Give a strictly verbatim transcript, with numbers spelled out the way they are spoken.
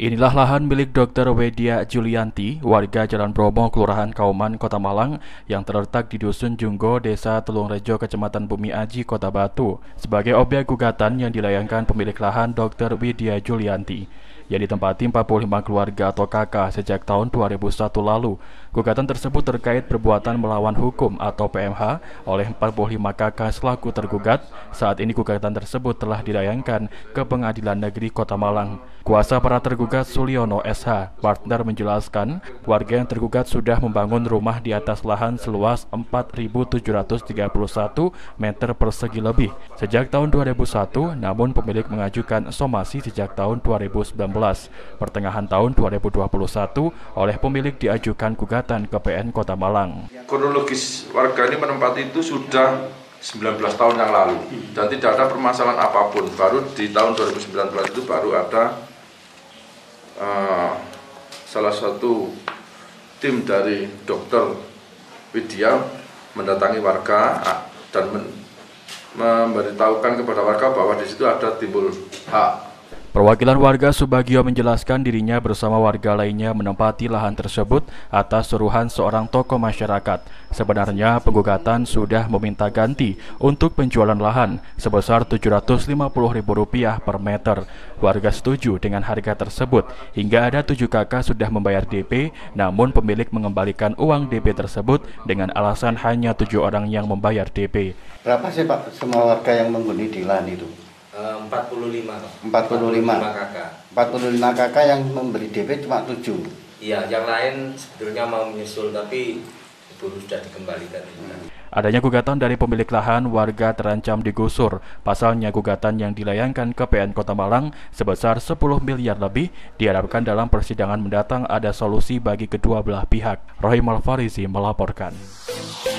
Inilah lahan milik dokter Wedya Julianti, warga Jalan Bromo, Kelurahan Kauman, Kota Malang, yang terletak di Dusun Junggo, Desa Telungrejo, Kecamatan Bumi Aji, Kota Batu, sebagai objek gugatan yang dilayangkan pemilik lahan dokter Wedya Julianti, yang ditempati empat puluh lima keluarga atau K K sejak tahun dua ribu satu lalu. Gugatan tersebut terkait perbuatan melawan hukum atau P M H oleh empat puluh lima K K selaku tergugat. Saat ini gugatan tersebut telah dilayangkan ke Pengadilan Negeri Kota Malang. Kuasa para tergugat Suliono S H, partner, menjelaskan warga yang tergugat sudah membangun rumah di atas lahan seluas empat ribu tujuh ratus tiga puluh satu meter persegi lebih sejak tahun dua ribu satu, namun pemilik mengajukan somasi sejak tahun dua ribu sembilan belas. Pertengahan tahun dua ribu dua puluh satu oleh pemilik diajukan gugatan ke P N Kota Malang. Kronologis warga ini menempati itu sudah sembilan belas tahun yang lalu dan tidak ada permasalahan apapun. Baru di tahun dua ribu sembilan belas itu baru ada uh, salah satu tim dari dokter Wedya mendatangi warga dan men memberitahukan kepada warga bahwa di situ ada timbul hak. Perwakilan warga Subagio menjelaskan dirinya bersama warga lainnya menempati lahan tersebut atas suruhan seorang tokoh masyarakat. Sebenarnya penggugatan sudah meminta ganti untuk penjualan lahan sebesar tujuh ratus lima puluh ribu rupiah per meter. Warga setuju dengan harga tersebut hingga ada tujuh K K sudah membayar D P, namun pemilik mengembalikan uang D P tersebut dengan alasan hanya tujuh orang yang membayar D P. Berapa sih Pak semua warga yang menghuni di lahan itu? empat puluh lima. empat puluh lima K K. empat puluh lima K K yang memberi D P cuma tujuh. Iya, yang lain sebetulnya mau menyusul tapi baru sudah dikembalikan. Hmm. Adanya gugatan dari pemilik lahan, warga terancam digusur. Pasalnya gugatan yang dilayangkan ke P N Kota Malang sebesar sepuluh miliar lebih diharapkan dalam persidangan mendatang ada solusi bagi kedua belah pihak. Rohim Al-Farizi melaporkan.